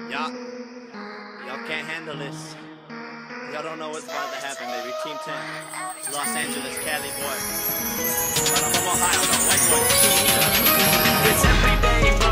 Y'all can't handle this. Y'all don't know what's about to happen, baby. Team 10, Los Angeles, Cali boy. But I'm high on the white boy. It's every day.